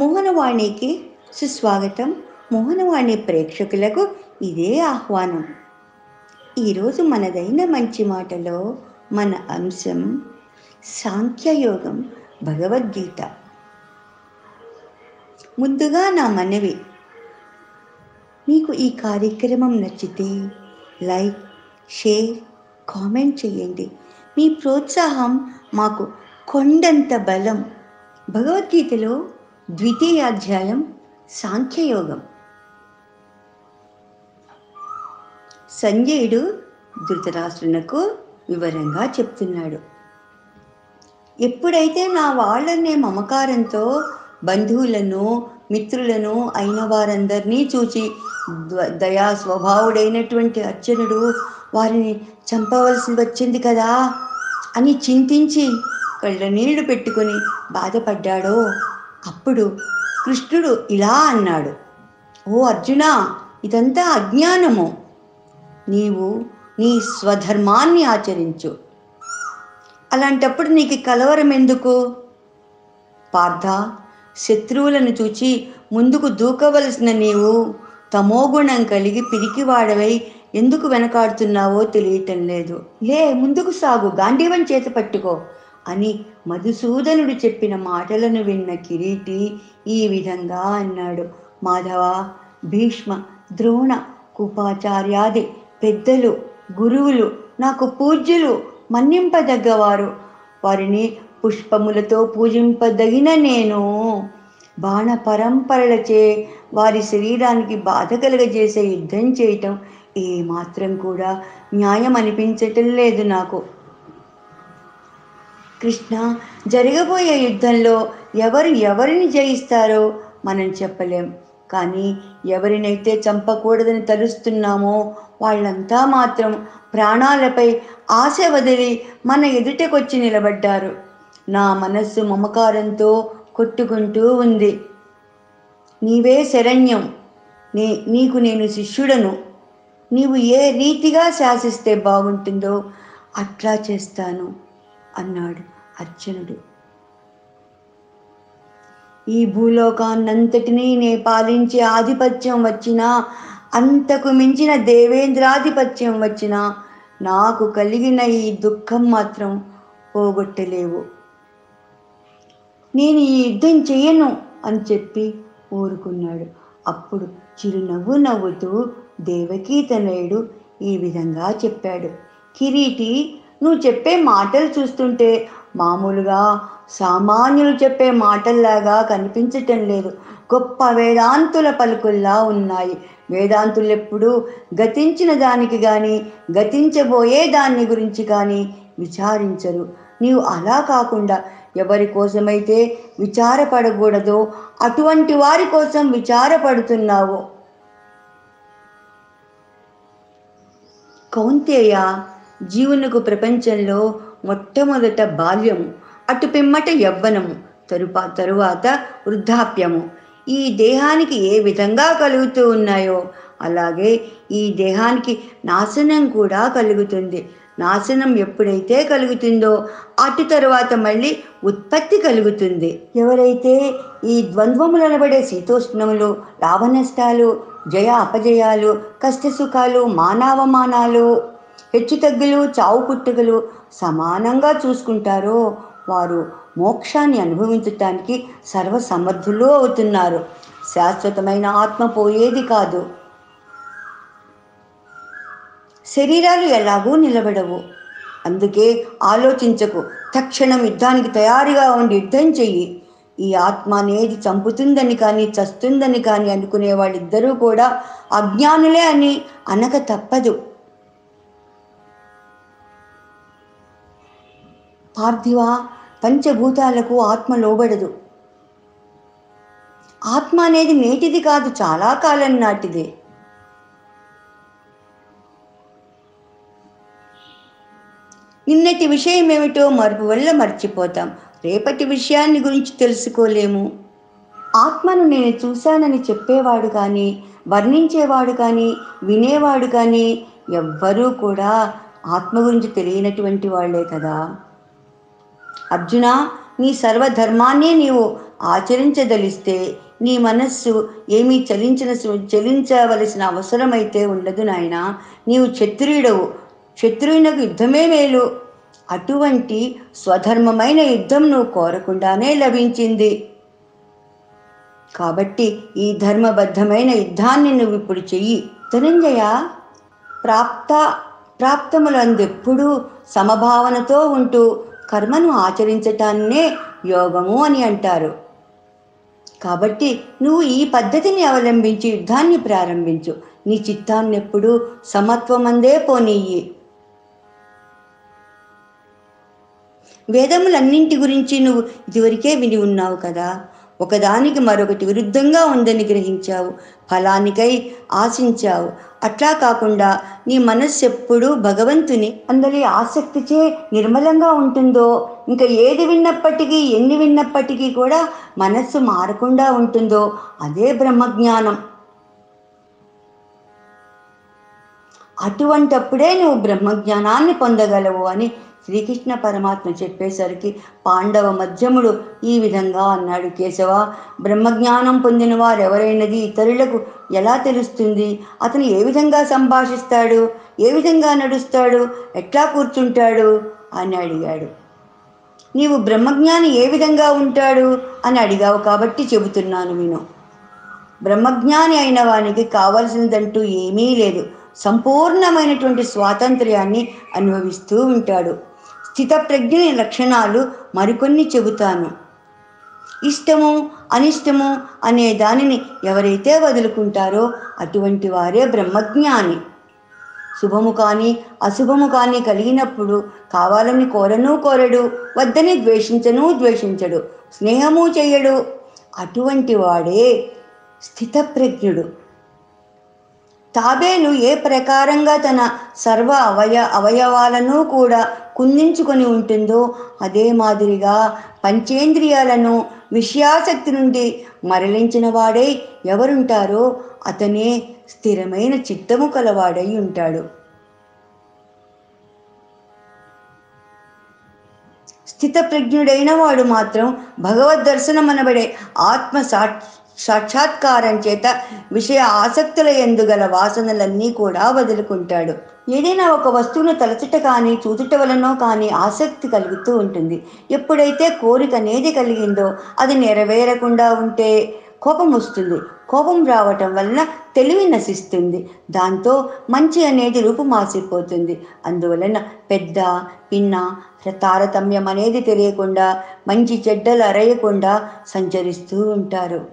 మోహనవాణికి సుస్వాగతం. మోహనవాణి ప్రేక్షకులకు ఇదే ఆహ్వానం. ఈరోజు మనదైన మంచి మాటలో మన అంశం సాంఖ్యయోగం, భగవద్గీత. ముందుగా నా మనవి, మీకు ఈ కార్యక్రమం నచ్చితే లైక్, షేర్, కామెంట్ చేయండి. మీ ప్రోత్సాహం మాకు కొండంత బలం. భగవద్గీతలో ద్వితీయాధ్యాయం సాంఖ్యయోగం. సంజయుడు ధృతరాష్ట్రునకు వివరంగా చెప్తున్నాడు. ఎప్పుడైతే నా వాళ్ళనే మమకారంతో బంధువులను, మిత్రులను అయిన వారందరినీ చూచి దయా స్వభావుడైనటువంటి అర్జునుడు వారిని చంపవలసి వచ్చింది కదా అని చింతించి కళ్ళ నీళ్లు పెట్టుకొని బాధపడ్డాడో, అప్పుడు కృష్ణుడు ఇలా అన్నాడు: ఓ అర్జున, ఇదంతా అజ్ఞానము. నీవు నీ స్వధర్మాన్ని ఆచరించు. అలాంటప్పుడు నీకు కలవరం ఎందుకు? పార్థ, శత్రువులను చూచి ముందుకు దూకవలసిన నీవు తమోగుణం కలిగి పిరికివాడవై ఎందుకు వెనకాడుతున్నావో తెలియటం లేదు. ముందుకు సాగు, గాంధీవం చేత పట్టుకో అని మధుసూదనుడు చెప్పిన మాటలను విన్న కిరీటి ఈ విధంగా అన్నాడు: మాధవ, భీష్మ, ద్రోణ, కృపాచార్యాది పెద్దలు, గురువులు, నాకు పూజ్యులు, మన్నింపదగ్గవారు. వారిని పుష్పములతో పూజింపదగిన నేను బాణ పరంపరలచే వారి శరీరానికి బాధ కలగజేసే యుద్ధం చేయటం ఏమాత్రం కూడా న్యాయం అనిపించటం లేదు నాకు. కృష్ణ, జరగబోయే యుద్ధంలో ఎవరిని జయిస్తారో మనం చెప్పలేం. కానీ ఎవరినైతే చంపకూడదని తలుస్తున్నామో వాళ్ళంతా మాత్రం ప్రాణాలపై ఆశ వదిలి మన ఎదుటకొచ్చి నిలబడ్డారు. నా మనస్సు మమకారంతో కొట్టుకుంటూ ఉంది. నీవే శరణ్యం, నీకు నేను శిష్యుడను. నీవు ఏ రీతిగా శాసిస్తే బాగుంటుందో అట్లా చేస్తాను అన్నాడు అర్జునుడు. ఈ భూలోకాన్నంతటినీ నే పాలించే ఆధిపత్యం వచ్చినా, అంతకు మించిన దేవేంద్రాధిపత్యం వచ్చినా నాకు కలిగిన ఈ దుఃఖం మాత్రం పోగొట్టలేవు. నేను ఈ యుద్ధం చెయ్యను అని చెప్పి ఊరుకున్నాడు. అప్పుడు చిరునవ్వు నవ్వుతూ దేవకీ తనయుడు ఈ విధంగా చెప్పాడు: కిరీటి, నువ్వు చెప్పే మాటలు చూస్తుంటే మామూలుగా సామాన్యులు చెప్పే మాటల్లాగా కనిపించటం లేదు. గొప్ప వేదాంతుల పలుకుల్లా ఉన్నాయి. వేదాంతులు ఎప్పుడూ గతించిన దానికి కానీ గతించబోయే దాన్ని గురించి కానీ విచారించరు. నీవు అలా కాకుండా ఎవరి కోసమైతే విచారపడకూడదో అటువంటి వారి కోసం విచారపడుతున్నావు. కౌంతేయ, జీవునకు ప్రపంచంలో మొట్టమొదట బాల్యము, అటు పిమ్మట యవ్వనము, తరువాత వృద్ధాప్యము ఈ దేహానికి ఏ విధంగా కలుగుతూ ఉన్నాయో అలాగే ఈ దేహానికి నాశనం కూడా కలుగుతుంది. నాశనం ఎప్పుడైతే కలుగుతుందో అటు తరువాత మళ్ళీ ఉత్పత్తి కలుగుతుంది. ఎవరైతే ఈ ద్వంద్వములు అనబడే శీతోష్ణములు, లాభ నష్టాలు, జయ అపజయాలు, కష్టసుఖాలు, మానావమానాలు, హెచ్చుతగ్గులు, చావు పుట్టుకలు సమానంగా చూసుకుంటారో వారు మోక్షాన్ని అనుభవించటానికి సర్వసమర్థులు అవుతున్నారు. శాశ్వతమైన ఆత్మ పోయేది కాదు. శరీరాలు ఎలాగూ నిలబడవు. అందుకే ఆలోచించకు, తక్షణం యుద్ధానికి తయారుగా ఉండి యుద్ధం చెయ్యి. ఈ ఆత్మ అనేది చంపుతుందని కానీ చస్తుందని కానీ అనుకునే వాళ్ళిద్దరూ కూడా అజ్ఞానులే అని అనక తప్పదు. పార్థివ, పంచభూతాలకు ఆత్మ లోబడదు. ఆత్మ అనేది నేటిది కాదు, చాలా కాలం నాటిదే. నిన్నటి విషయం ఏమిటో మరుపు వల్ల మర్చిపోతాం. రేపటి విషయాన్ని గురించి తెలుసుకోలేము. ఆత్మను నేను చూశానని చెప్పేవాడు కానీ, వర్ణించేవాడు కానీ, వినేవాడు కానీ ఎవ్వరూ కూడా ఆత్మ గురించి తెలియనటువంటి వాళ్లే కదా. అర్జున, నీ సర్వధర్మాన్ని నీవు ఆచరించదలిస్తే నీ మనస్సు ఏమీ చలించవలసిన అవసరమైతే ఉండదు నాయనా. నీవు క్షత్రియుడవు, క్షత్రియునకు యుద్ధమే మేలు. అటువంటి స్వధర్మమైన యుద్ధం నువ్వు కోరకుండానే లభించింది. కాబట్టి ఈ ధర్మబద్ధమైన యుద్ధాన్ని నువ్వు ఇప్పుడు చెయ్యి. ధనంజయ, ప్రాప్తములందెప్పుడూ సమభావనతో ఉంటూ కర్మను ఆచరించటాన్నే యోగము అని అంటారు. కాబట్టి నువ్వు ఈ పద్ధతిని అవలంబించి యుద్ధాన్ని ప్రారంభించు. నీ చిత్తాన్నెప్పుడూ సమత్వమందే పోనీయి. వేదములన్నింటి గురించి నువ్వు ఇదివరకే విని ఉన్నావు కదా. ఒకదానికి మరొకటి విరుద్ధంగా ఉందని గ్రహించావు, ఫలానికై ఆశించావు. అట్లా కాకుండా నీ మనస్సు ఎప్పుడూ భగవంతుని అందరి ఆసక్తిచే నిర్మలంగా ఉంటుందో, ఇంకా ఏది విన్నప్పటికీ ఎన్ని విన్నప్పటికీ కూడా మనస్సు మారకుండా ఉంటుందో అదే బ్రహ్మజ్ఞానం. అటువంటప్పుడే నువ్వు బ్రహ్మజ్ఞానాన్ని పొందగలవు అని శ్రీకృష్ణ పరమాత్మ చెప్పేసరికి పాండవ మధ్యముడు ఈ విధంగా అన్నాడు. కేశవ, బ్రహ్మజ్ఞానం పొందిన వారెవరైనది ఇతరులకు ఎలా తెలుస్తుంది? అతను ఏ విధంగా సంభాషిస్తాడు, ఏ విధంగా నడుస్తాడు, ఎట్లా కూర్చుంటాడు అని అడిగాడు. నీవు బ్రహ్మజ్ఞాని ఏ విధంగా ఉంటాడు అని అడిగావు కాబట్టి చెబుతున్నాను విను. బ్రహ్మజ్ఞాని అయిన వానికి కావలసినదంటూ ఏమీ లేదు. సంపూర్ణమైనటువంటి స్వాతంత్ర్యాన్ని అనుభవిస్తూ ఉంటాడు. స్థితప్రజ్ఞుని లక్షణాలు మరికొన్ని చెబుతాను. ఇష్టము అనిష్టము అనే దానిని ఎవరైతే వదులుకుంటారో అటువంటి వారే బ్రహ్మజ్ఞాని. శుభము కానీ అశుభము కానీ కలిగినప్పుడు కావాలని కోరడు, వద్దని ద్వేషించడు, స్నేహము చెయ్యడు. అటువంటి వాడే స్థితప్రజ్ఞుడు. తాబేలు ఏ ప్రకారంగా తన సర్వ అవయవాలను కూడా కుందించుకొని ఉంటుందో అదే మాదిరిగా పంచేంద్రియాలను విషయాసక్తి నుండి మరలించిన వాడై ఎవరుంటారో అతనే స్థిరమైన చిత్తము కలవాడై ఉంటాడు. స్థితప్రజ్ఞుడైన వాడు మాత్రం భగవద్ దర్శనం అనబడే ఆత్మ సాక్షాత్కారం చేత విషయ ఆసక్తుల యందు గల వాసనలన్నీ కూడా వదులుకుంటాడు. ఏదైనా ఒక వస్తువును తలచుట కానీ చూచుట వలనో కానీ ఆసక్తి కలుగుతూ ఉంటుంది. ఎప్పుడైతే కోరిక అనేది కలిగిందో అది నెరవేరకుండా ఉంటే కోపం వస్తుంది. కోపం రావటం వలన తెలివి నశిస్తుంది. దాంతో మంచి అనేది రూపుమాసిపోతుంది. అందువలన పెద్ద పిన్న తారతమ్యం అనేది తెలియకుండా మంచి చెడ్డలు అరయకుండా సంచరిస్తూ ఉంటారు.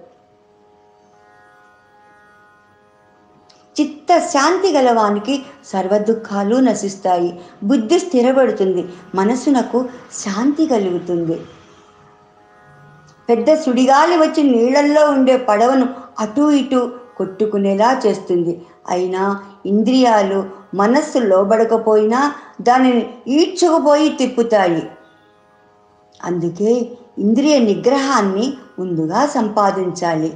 చిత్త శాంతి గలవానికి సర్వ దుఃఖాలు నశిస్తాయి. బుద్ధి స్థిరపడుతుంది, మనసునకు శాంతి కలుగుతుంది. పెద్ద సుడిగాలి వచ్చి నీళ్లల్లో ఉండే పడవను అటు ఇటు కొట్టుకునేలా చేస్తుంది. అయినా ఇంద్రియాలు మనస్సు లోబడకపోయినా దానిని ఈడ్చుకుపోయి తిప్పుతాయి. అందుకే ఇంద్రియ నిగ్రహాన్ని ముందుగా సంపాదించాలి.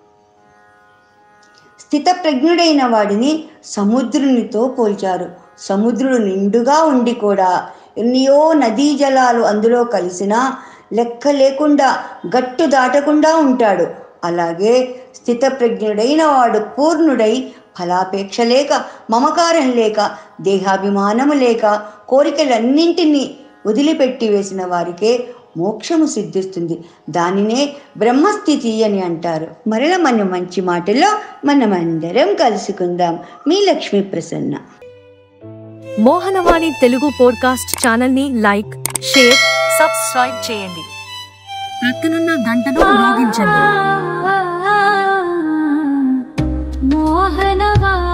స్థితప్రజ్ఞుడైన వాడిని సముద్రునితో పోల్చారు. సముద్రుడు నిండుగా ఉండి కూడా ఎన్నో నదీ జలాలు అందులో కలిసినా లెక్క లేకుండా గట్టు దాటకుండా ఉంటాడు. అలాగే స్థితప్రజ్ఞుడైన వాడు పూర్ణుడై ఫలాపేక్ష లేక, మమకారం లేక, దేహాభిమానము లేక, కోరికలన్నింటినీ వదిలిపెట్టి వేసిన వారికే మోక్షము సిద్ధిస్తుంది. దానినే బ్రహ్మస్థితి అని అంటారు. మరల మన మంచి మాటల్లో మనమందరం కలుసుకుందాం. మీ లక్ష్మీ ప్రసన్న. మోహనవాణి తెలుగు పోడ్కాస్ట్ ఛానల్ ని లైక్, షేర్, సబ్స్క్రైబ్ చేయండి. ప్రక్కనున్న గంటను మోగించండి. మోహనవాణి.